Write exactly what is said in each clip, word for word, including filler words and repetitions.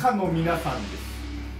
家の皆さんです。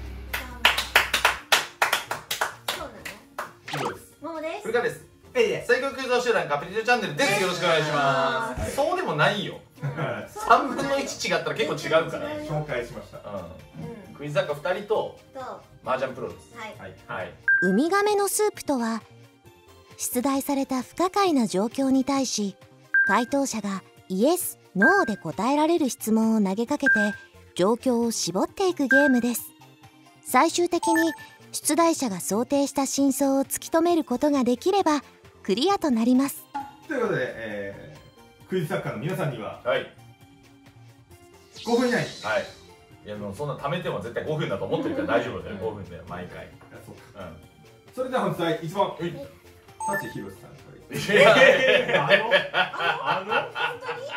そうなの？ そうです。 ももです。 古川です。最強クイズ王集団カプリチョチャンネルです。よろしくお願いします。そうでもないよ。さんぶんのいち違ったら結構違うから。 紹介しました。 クイズ作家ふたりと麻雀プロです。 はい。 ウミガメのスープとは、出題された不可解な状況に対し、回答者がイエス・ノーで答えられる質問を投げかけて状況を絞っていくゲームです。最終的に出題者が想定した真相を突き止めることができればクリアとなります。 ということで、えー、クイズ作家の皆さんには、 はい、 ごふん以内に、 はい、いやもうそんな貯めても絶対ごふんだと思ってるから大丈夫だよ。ごふんだよ毎回。 そうか、うん、それでは本日はいちばん、舘ひろしさんから。 いやいや、あのあの本当に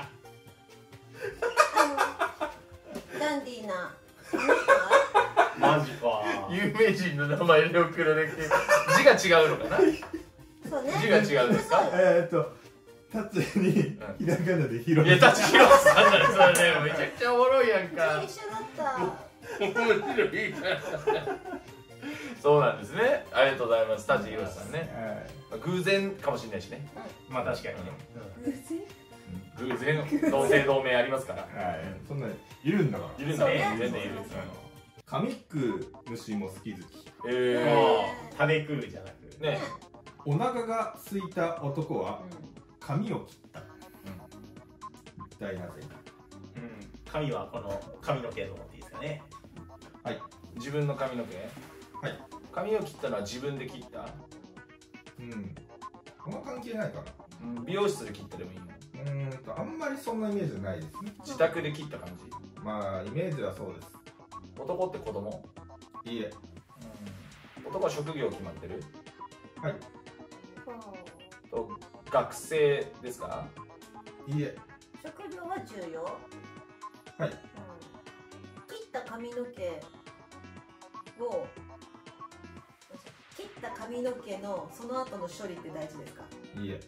ダンディーなマジか。有名人の名前で送られて字が違うのかな。 そうね、 字が違うんですか。 えっと舘にひらがなでひろし。 いや舘ひろしさんだね。それねめちゃくちゃおもろいやんか。 一緒だった。 面白いから。そうなんですね。ありがとうございます。舘ひろしさんね。偶然かもしれないしね。 まあ確かにね。 偶然同姓同名ありますから。 そんなにいるんだから。 いるんだね。全然いる。 紙食う虫も好き好き。 ええ。 食べ食うじゃなくね。 お腹が空いた男は髪を切った。一体なぜ？ うん。髪はこの髪の毛だと思っていいですかね。 はい。 自分の髪の毛。 はい。 髪を切ったのは自分で切った。 うん。この関係ないかな。 うん。美容室で切ったでもいいの。 うんとあんまりそんなイメージないですね。 自宅で切った感じ。 まあイメージはそうです。 男って子供？ いいえ。 うん。男は職業決まってる？ はい。 と学生ですか？ いいえ。 職業は重要？ はい。 切った髪の毛を切った髪の毛のその後の処理って大事ですか？ いいえ。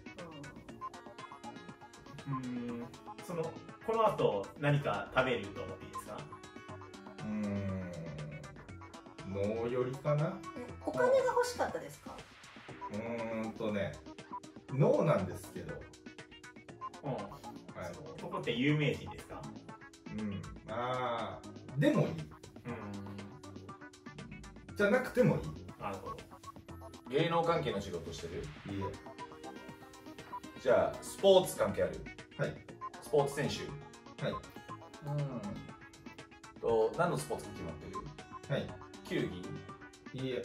うん、そのこの後何か食べると思っていいですか？ うーん、脳よりかな。 お金が欲しかったですか？ うーんとね、脳なんですけど。 うん。はい。ここって有名人ですか？ うん、ああ、でもいい。うん。じゃなくてもいい。 なるほど。 芸能関係の仕事してる？ いいえ。 じゃあスポーツ関係ある？ はい。 スポーツ選手？ はい。 うんと何のスポーツが決まってる？ はい。 球技？ いいえ。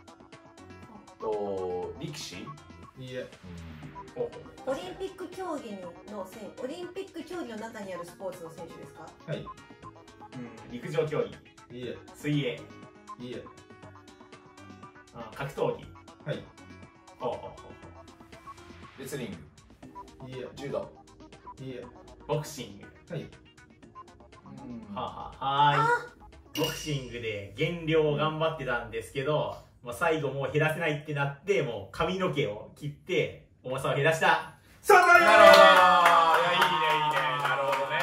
と力士？ いいえ。 オリンピック競技の選オリンピック競技の中にあるスポーツの選手ですか？ はい。うん、 陸上競技？ いいえ。 水泳？ いいえ。 あ、格闘技？ はい。 ほうほうほう。 レスリング？ いいえ。 柔道？ いいえ。 ボクシング？ はい。 うん、はははーい。ボクシングで減量を頑張ってたんですけど、まあ、最後もう減らせないってなってもう髪の毛を切って重さを減らした。 その通り。 なるほど。いやいいねいいね。なるほどね。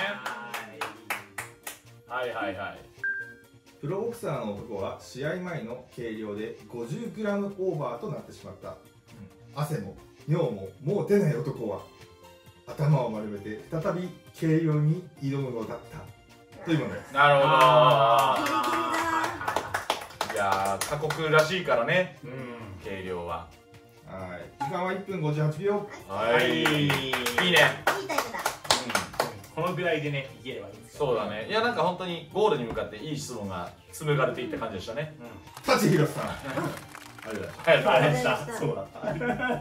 はいはいはい。 プロボクサーの男は試合前の計量で ごじゅうグラム オーバーとなってしまった。うん、汗も尿ももう出ない男は頭を丸めて再び計量に挑むのだったというものです。 なるほど。 ギリギリだ。 いやー過酷らしいからね。 うん、 計量は。 はい。時間はいっぷんごじゅうはちびょう。 はい。いいね。いいタイムだ。 このぐらいでねいければいいんです。 そうだね。いやなんか本当にゴールに向かっていい質問が紡がれていった感じでしたね。 舘ひろしさん。ありがとうございました。ありがとうございました。そうだった。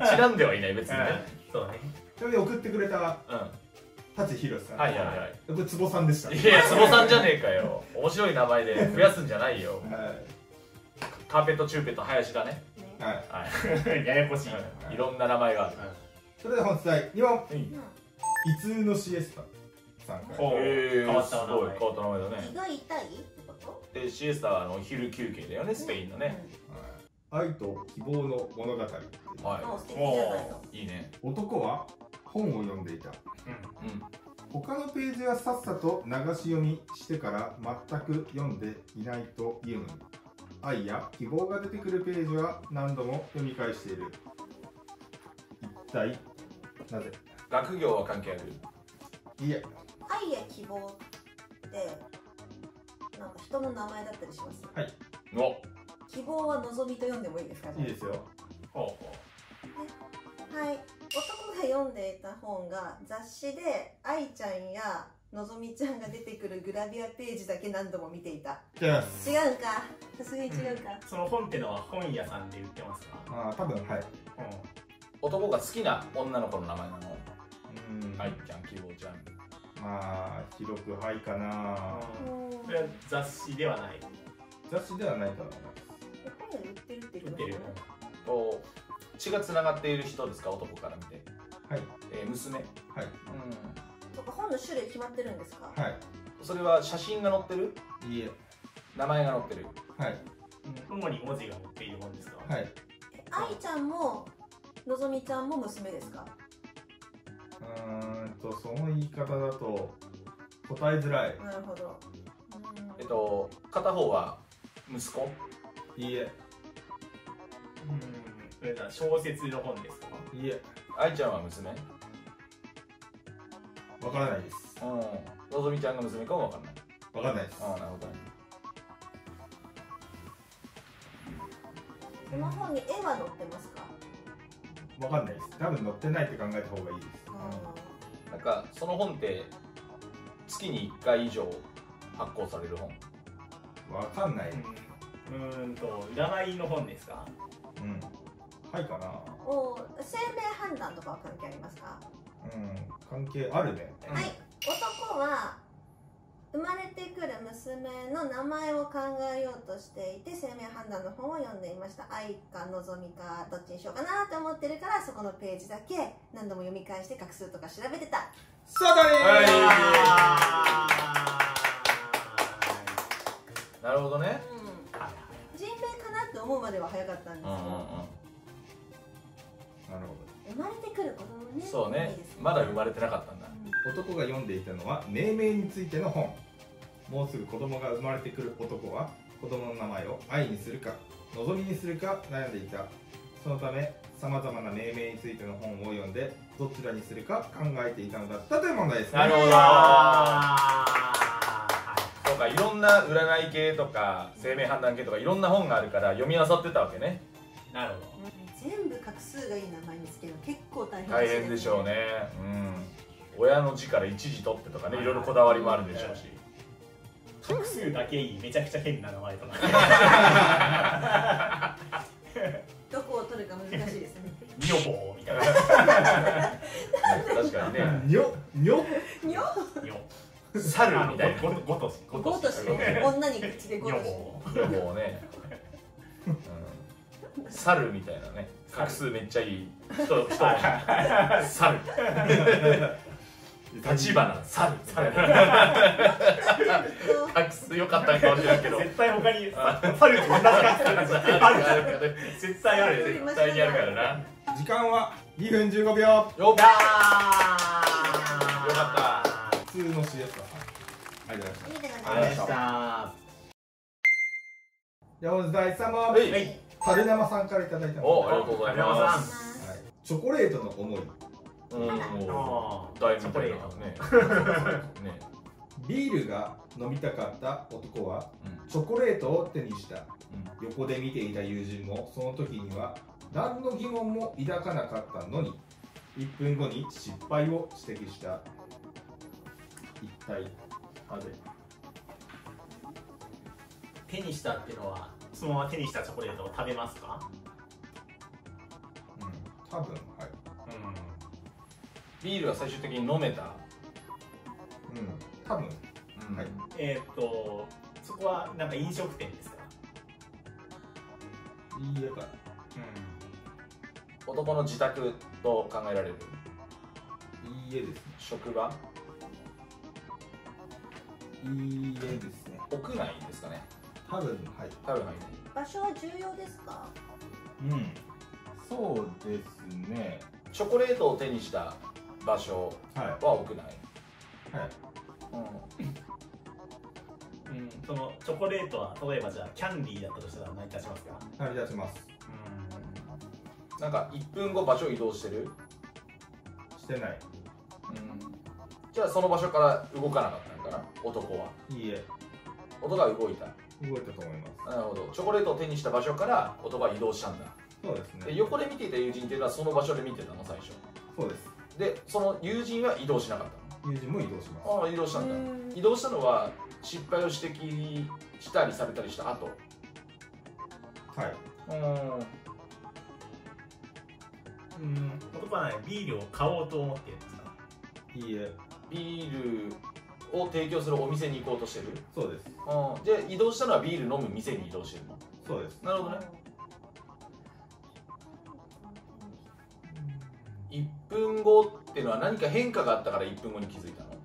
ちなんではいない別にね。 そうね。 ちなみに送ってくれた舘ひろしさん。 はいはいはい。 これ坪さんでした。 いや坪さんじゃねえかよ。面白い名前で増やすんじゃないよ。カーペットチューペット林だね。 はい。 ややこしい。 いろんな名前がある。 それでは本日第にもん。胃痛のシエスタさんから。 変わった名前。変わった名前だね。 胃が痛いってこと？ でシエスタはあのお昼休憩だよね、スペインのね。 愛と希望の物語。はい。 いいね。 男は本を読んでいた。 他のページはさっさと流し読みしてから全く読んでいないというのに、愛や希望が出てくるページは何度も読み返している。一体なぜ？ 学業は関係ある？ いえ。 愛や希望ってなんか人の名前だったりします？ はい。 お、 希望は望みと読んでもいいですか？ いいですよ。 ほうほはい、男が読んでいた本が雑誌で愛ちゃんやのぞみちゃんが出てくるグラビアページだけ何度も見ていた。 じゃ違うか、さすがに違うか、 う。その本ってのは本屋さんで売ってますか？ あ、あ多分はい。 男が好きな女の子の名前なの？ うん。 愛ちゃん、希望ちゃん。 まあ広くはいかな。 うん。それは雑誌ではない。 雑誌ではないと思います。 本屋で売ってるってこと売ってる。 と血がつながっている人ですか？男から見て。 はい。 えー、娘。 はい。 うとか本の種類決まってるんですか？ はい。 ん。それは写真が載ってる？ いいえ。 名前が載ってる？ はい。 主に文字が載っている本ですか？ はい。 え愛ちゃんものぞみちゃんも娘ですか？ うーんとその言い方だと答えづらい。 なるほど。うんえっと片方は息子？ いいえ。 うん。それは小説の本ですか？ いいえ。 愛ちゃんは娘？ わからないです。 うん。のぞみちゃんが娘かもわかんない。 わかんないです。 ああ、なるほどね。 この本に絵は載ってますか？ わかんないです。多分載ってないって考えた方がいいです。 あなんかその本って月にいっかい以上発行される本？ わかんない。 うん。うーんと占いの本ですか？ うん。はいかな。 ーお生命判断とかは関係ありますか？ うん。関係あるね。 うんはい、男は生まれてくる娘の名前を考えようとしていて生命判断の本を読んでいました。愛かのぞみかどっちにしようかなって思ってるからそこのページだけ何度も読み返して画数とか調べてた。 そうだねはい。なるほどね。 うん、人名かなって思うまでは早かったんですけど、 うんうんうん。 なるほ生まれてくる子供ね。 そうねいいですね。 まだ生まれてなかったんだ。 ど。男が読んでいたのは命名についての本。もうすぐ子供が生まれてくる男は子供の名前を愛にするか望みにするか悩んでいた。そのためさまざまな命名についての本を読んでどちらにするか考えていたのだったという問題ですね。 なるほど。 あーそうか、いろんな占い系とか生命判断系とかいろんな本があるから読み漁ってたわけね。 なるほど。 全部画数がいい名前につけるの結構大変大変でしょうね。うん。親の字から一字取ってとかね、いろいろこだわりもあるでしょうし。 画数だけいいめちゃくちゃ変な名前とか。 どこを取るか難しいですね。 女房みたいな。 確かにね。 にょにょにょ女猿みたいな。 ごごとしごとして女に口でご女として房。 もうね。うん猿みたいなね。画数めっちゃいい。人人猿。立花猿。画数良かったかもしれないけど。 絶対他に猿と同じ感じなんですよ。ある絶対ある。 絶対にあるからな。 時間はにふんじゅうごびょう。 よっ。 よかった普通の シーエス だ。ありがとうございました。 いいねありがとうございました。 じゃあ本日だいさん問。 はいはい。 樽生さんからいただいたので、 お、ありがとうございまはい、チョコレートの思い。 す。うん。 あ大みたいなね。ね。 ビールが飲みたかった男はうんチョコレートを手にした。 うん横で見ていた友人もその時には何の疑問も抱かなかったのにいっぷんごに失敗を指摘した。一体なぜ？ 手にしたっていうのはそのまま手にしたチョコレートを食べますか？ うん、多分はい。 ビールは最終的に飲めた。 うん、多分うんはい。 えーっとそこはなんか飲食店ですか？ いいえか。 男の自宅と考えられる。 いいえですね。 職場。 いいえですね。 屋内ですかね。 多分はい。 多分入る。 場所は重要ですか？ うん。そうですね。 チョコレートを手にした場所はい。 は屋内。 はいうん、そのチョコレートは例えばじゃあキャンディーだったとしたら何いたしますか？ 成り立ちます。 なんかいっぷんご場所移動してる？ してない。 うん、じゃあその場所から動かなかったのかな、男は。 いいえ、 男が動いた。 動いたと思います。 なるほど。チョコレートを手にした場所から男は移動したんだ。 そうですね。 で横で見ていた友人っていうのはその場所で見てたの最初。 そうです。 でその友人は移動しなかったの？ 友人も移動します。 ああ、移動したんだ。移動したのは失敗を指摘したりされたりした後。 はい。 うん。 うん、男はね、ビールを買おうと思ってるんですか？ いいえ、 ビールを提供するお店に行こうとしてる？ そうです。 ああ、で移動したのはビール飲む店に移動してるの？ そうです。 なるほどね。いっぷんごっていうのは何か変化があったからいっぷんごに気づいたの？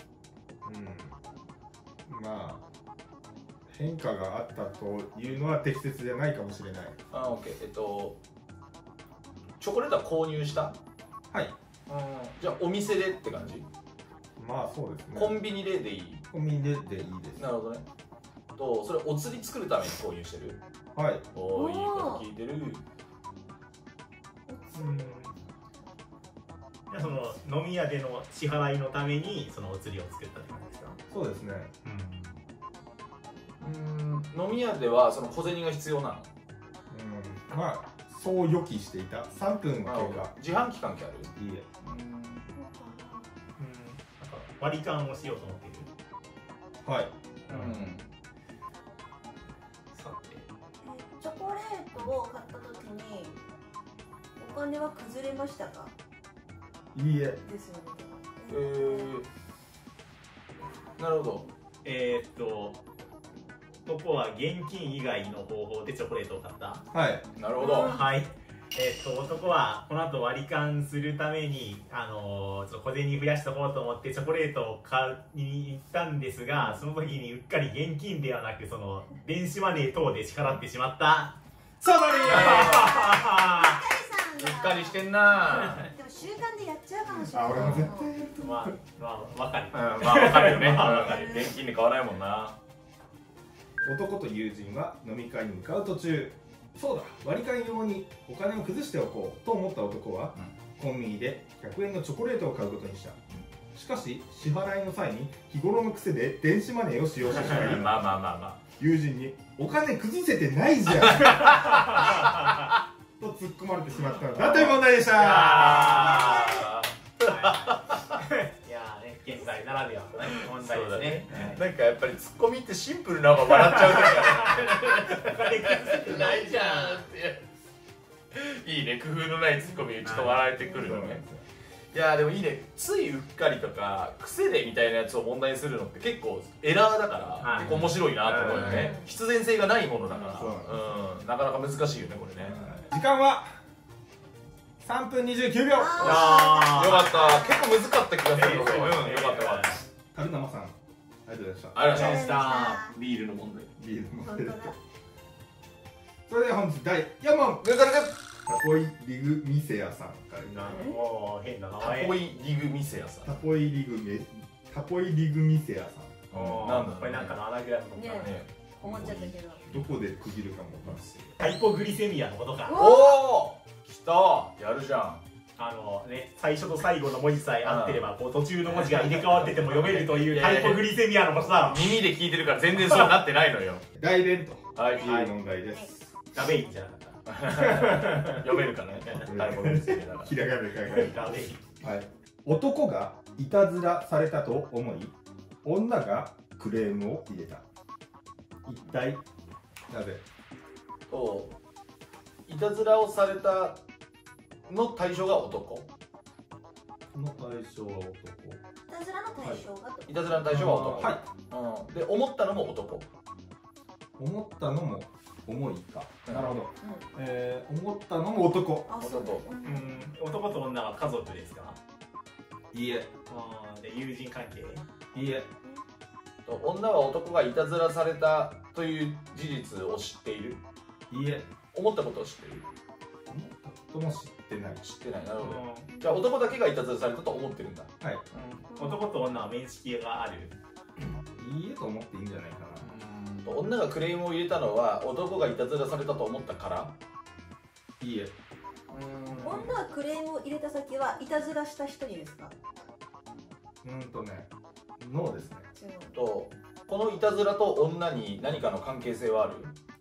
うん。まあ変化があったというのは適切じゃないかもしれない。 ああ、オッケー。えっとチョコレートは購入した？ はい。 じゃあお店でって感じ？ まあそうですね。 コンビニででいい？ コンビニででいいです。 なるほどね。とそれお釣り作るために購入してる？ はい。 おお、いいこと聞いてる。 うん。じゃあその飲み屋での支払いのためにそのお釣りを作ったって感じですか？ そうですね。 うん。飲み屋ではその小銭が必要なの？ うん。まあそう予期していた。さんぷん経過。 自販機関係ある？ いいえ。 うん。なんか割り勘をしようと思っている。 はい。 うん。 さて、 チョコレートを買った時にお金は崩れましたか？ いいえ。 ですよね。 えー、なるほど。 えー、っと男は現金以外の方法でチョコレートを買った。 はい。 なるほど。 はい。えー、っと男はこの後割り勘するためにあのー、ちょっと小銭増やしておこうと思ってチョコレートを買いに行ったんですが、その時にうっかり現金ではなくその電子マネー等で支払ってしまった。 サザリー。 うっかりしてんな。 でも習慣でやっちゃうかもしれない。 あ、俺も絶対やると思う。 まあまあわかる。 うん、まあわかるよね。現金で買わないもんな。 男と友人は飲み会に向かう途中、そうだ、割り勘用にお金を崩しておこうと思った男は、うん、コンビニでひゃくえんのチョコレートを買うことにした。しかし支払いの際に日頃の癖で電子マネーを使用してしまいまあまあまあまあ友人に「お金崩せてないじゃん」と突っ込まれてしまったのだという問題でした。 いやーね、現在ならではの問題ですね。 なんかやっぱりツッコミってシンプルなまま笑っちゃう時がないじゃんっていいね、工夫のないツッコミちょっと笑えてくるよね。いやーでもいいね、ついうっかりとか癖でみたいなやつを問題にするのって結構エラーだから、はい、結構面白いなと思うよね。必然性がないものだから、うん、なかなか難しいよねこれね。 時間はさんぷんにじゅうきゅうびょう。よかった、結構難かった気がするので、うん、よかったわ。 カルナマさん、ありがとうございました。 ありがとうございました。ビールの問題。 ビールの問題。それでは本日だいよんもん。 抜かれて。 タポイリグミセアさんからいただきました。 おー、変な名前。 タポイリグミセアさん。 タポイリグミタポイリグミセアさん。 なんだこれなんかのアナグラムとかね。思っちゃったけど。 どこで区切るかもわかんない。 ハイポグリセミアのことか。 おお、来た、やるじゃん。 あのね、最初と最後の文字さえ合ってれば、こう途中の文字が入れ替わってても読めるというハイポグリセミアのことだ。 耳で聞いてるから全然そうなってないのよ。 大連とはい、 いう問題です。 ダベインじゃなかった。 読めるかね。ハイポグリセミアだから。 ひらがなで書いてある。 ダベイン。 はい。男がいたずらされたと思い、女がクレームを入れた。一体なぜ？ と、いたずらをされたの対象が男。 この対象は男。 いたずらの対象が、 いたずらの対象は男。 はい。 うん。で、思ったのも男。 思ったのも重いか。なるほど。えー、思ったのも男。 男。 うん、男と女は家族ですか？ いいえ。 ああ、で友人関係？ いいえ。 女は男がいたずらされたという事実を知っている。 いいえ。 思ったことを知っている。 思ったこと夫も知ってない。 知ってない。なるほど。じゃあ男だけがいたずらされたと思ってるんだ。 はい。 男と女は面識がある。 いいえと思っていいんじゃないかな。 女がクレームを入れたのは男がいたずらされたと思ったから。 いいえ。 女がクレームを入れた先はいたずらした人にですか？ うんとね、ノーですね。 とこのいたずらと女に何かの関係性はある？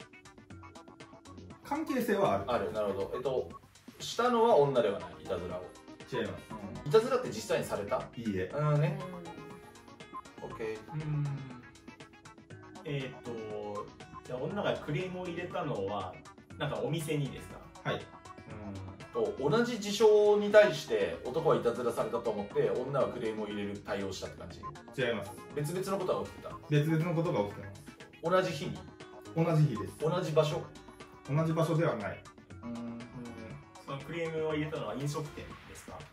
関係性はある。 ある。なるほど。えっとしたのは女ではない。いたずらを。 違います。 いたずらって実際にされた？ いいえ。 うんね。オッケー。 うんえっ、ー、とじゃあ女がクレームを入れたのはなんかお店にですか？ はい。 と同じ事象に対して男はいたずらされたと思って女はクレームを入れる対応したって感じ？ 違います。 別々のことが起きてた？ 別々のことが起きてます。同じ日に？ 同じ日です。 同じ場所？ 同じ場所ではない。 うんうんそのクレームを入れたのは飲食店ですか？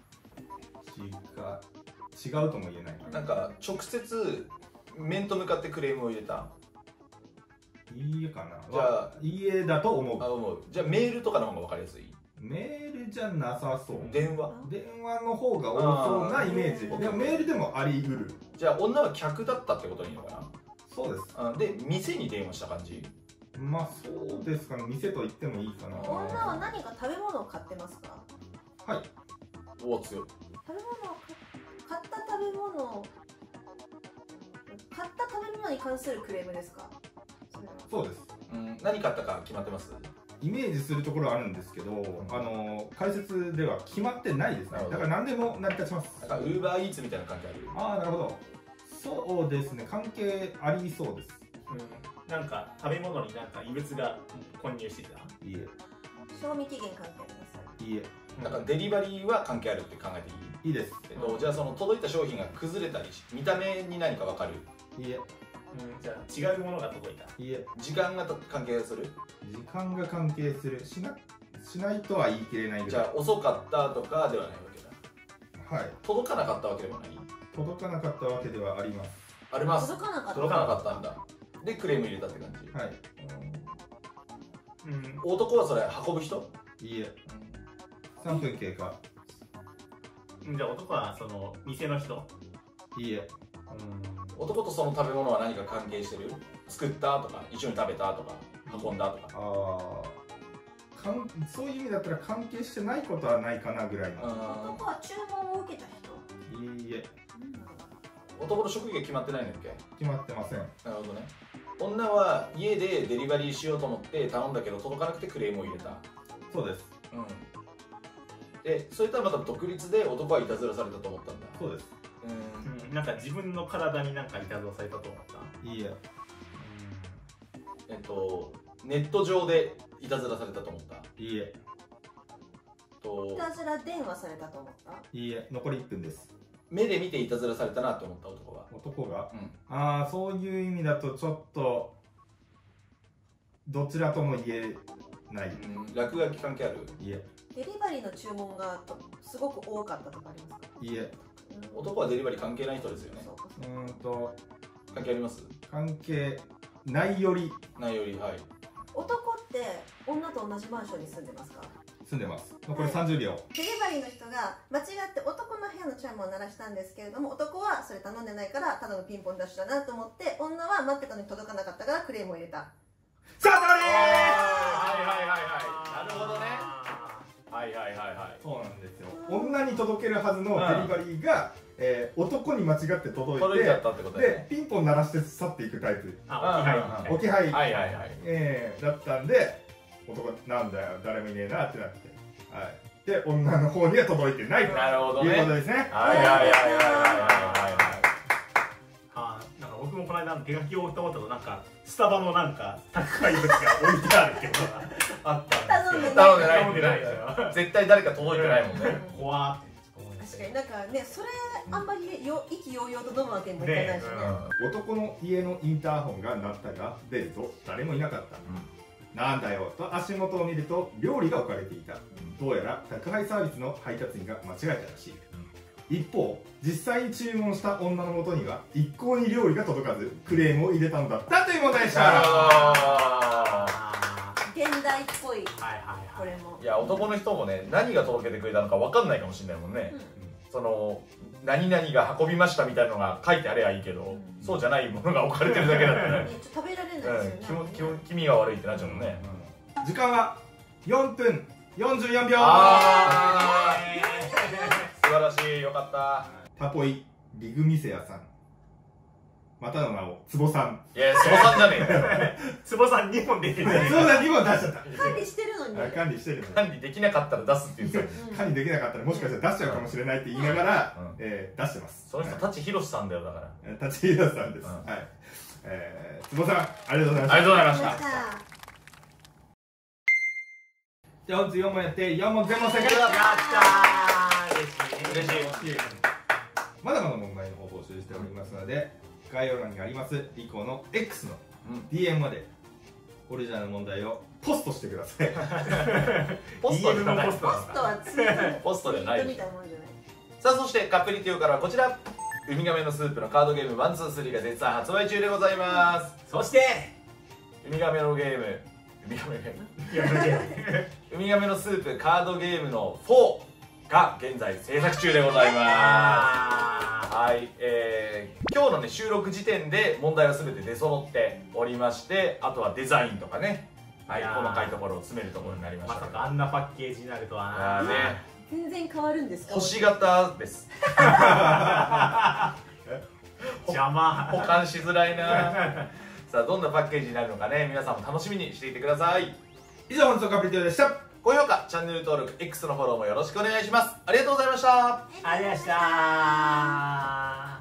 違う違うとも言えない。 なんか直接面と向かってクレームを入れた？ いいえかな。 じゃあいいえだと思う。 あ思う。じゃあメールとかの方が分かりやすい？ メールじゃなさそう。 電話？ 電話の方が多そうなイメージ。でもメールでもあり得る。 じゃあ女は客だったってことでいいのかな？ そうです。 あで店に電話した感じ？ まあそうですかね。店と言ってもいいかな。 女は何か食べ物を買ってますか？ はい。 おお強い。 食べ物を買った食べ物を買った食べ物に関するクレームですか？それはそうです。 うん、何買ったか決まってます？ イメージするところはあるんですけど、あの解説では決まってないですね。だから何でも成り立ちます。 なんかウーバーイーツみたいな関係ある？ ああ、なるほど。そうですね。関係ありそうです。 うん、なんか食べ物になんか異物が混入してた？ いいえ。 賞味期限関係あります？ いいえ。 なんかデリバリーは関係あるって考えていい？ いいです。 えっと、じゃあその届いた商品が崩れたりし見た目に何か分かる？ いいえ。 うん、じゃあ違うものが届いた？ いいえ。 時間が関係する？ 時間が関係する。しなしないとは言い切れないぐらい。 じゃあ遅かったとかではないわけだ。 はい。 届かなかったわけでもない？ 届かなかったわけではあります。 あります。 届かなかった。 届かなかったんだ。でクレーム入れたって感じ？ はい。 うん、 男はそれ運ぶ人？ いいえ。さんぷん経過。 じゃあ男はその店の人？ いいえ。 うん、 男とその食べ物は何か関係してる？作ったとか一緒に食べたとか運んだとか。 ああ。かんそういう意味だったら関係してないことはないかなぐらいの。 男は注文を受けた人？ いいえ。 男の職業決まってないんだっけ？ 決まってません。 なるほどね。女は家でデリバリーしようと思って頼んだけど届かなくてクレームを入れた。 そうです。 うん。でそれとはまた独立で男はいたずらされたと思ったんだ。 そうです。 うん。 うん、なんか自分の体になんかいたずらされたと思った？ いいえ。 えっとネット上でいたずらされたと思った？ いいえ。 といたずら電話されたと思った？ いいえ。残りいっぷんです。 目で見ていたずらされたなって思った男は？ 男が、 うん、 ああそういう意味だとちょっとどちらとも言えない。 うん、落書き関係ある？ いいえ。 デリバリーの注文がとすごく多かったとかありますか？ いいえ。 うん、 男はデリバリー関係ない人ですよね。 そうかうーんと関係あります？ 関係ないよりないより。はい。 男って女と同じマンションに住んでますか？ 住んでます。残りさんじゅうびょう。 デリバリーの人が間違って男の部屋のチャイムを鳴らしたんですけれども、男はそれ頼んでないからただのピンポンダッシュだなと思って、女は待ってたのに届かなかったからクレームを入れた。 その通りはいはいはいはい。なるほどね。はいはいはいはい。 そうなんですよ。女に届けるはずのデリバリーが、えー、男に間違って届いて、 届いちゃったってことだよね。 でピンポン鳴らして去っていくタイプ。 あ、 置き配、 はいはいはい。 えー、だったんで、男なんだよ誰もいねえなってなって、はい。で女の方には届いてないとなるほどね。 いうことですね。 はいはいはいはいはいはいはい。 あ、なんか僕もこの間手書きをと思ったとなんかスタバのなんか宅配物が置いてあるっていうのがあったんですけど、 頼んでない頼んでないですよ。 絶対誰か届いてないもんね。 怖って思いまし確かになんかね、それあんまりよ意気揚々と飲むわけにもいかないしね。 男の家のインターホンが鳴ったが出ると誰もいなかった。なんだよと足元を見ると料理が置かれていた。どうやら宅配サービスの配達員が間違えたらしい。一方実際に注文した女の元には一向に料理が届かずクレームを入れたのだったという問題でした。 現代っぽい、 はいはいはい。 これも。 いや男男の人もね何が届けてくれたのか分かんないかもしれないもんね、その何々が運びましたみたいなのが書いてあればいいけど、そうじゃないものが置かれてるだけだったら食べられないですよね。 気も気気味が悪いってなっちゃうもんね。 時間はよんぷんよんじゅうよんびょう。 あー素晴らしい、よかった。 タポイリグミセアさん、またの名をつぼさん。 いや、つぼさんじゃねえよ。 つぼさんにほん出てる。 つぼさんにほん出しちゃった。 管理してるのに。 管理してるのに。 管理できなかったら出すって言ってた。 管理できなかったらもしかしたら出しちゃうかもしれないって言いながら、 うんえー出してます。 その人、舘ひろしさんだよ、だから。 舘ひろしさんです。 うんはい。えー、つぼさん、ありがとうございました。 ありがとうございましまた。 じゃあ本日よん問やってよん問全問正解。 やったー、嬉しいね。 嬉しい。 まだまだ問題の方募集しておりますので、概要欄にありますリコの X の ディーエム までオリジナルの問題をポストしてください。 ポストじゃない。 ポストポストはツイートポストじゃないみたいなもんじゃない。 さあ、そしてカップリティオからはこちら、ウミガメのスープのカードゲームワンツースリーが絶賛発売中でございます。 そしてウミガメのゲームウミガメゲームいやだけウミガメのスープカードゲームのフォーが現在制作中でございます。はい、えー、今日のね収録時点で問題は全て出揃っておりまして、あとはデザインとかね、はい、 いやー細かいところを詰めるところになりましたけど、 まさかあんなパッケージになるとはな。 あーね、 全然変わるんですか。 星型です。 邪魔。 保管しづらいな。さあ、どんなパッケージになるのかね、皆さんも楽しみにしていてください。 以上本日のカップリティオでした。 高評価、チャンネル登録、X のフォローもよろしくお願いします。ありがとうございました。 ありがとうございました。